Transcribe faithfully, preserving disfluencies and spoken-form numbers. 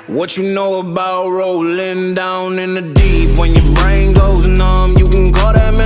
What you know about rolling down in the deep? When your brain goes numb, you can call that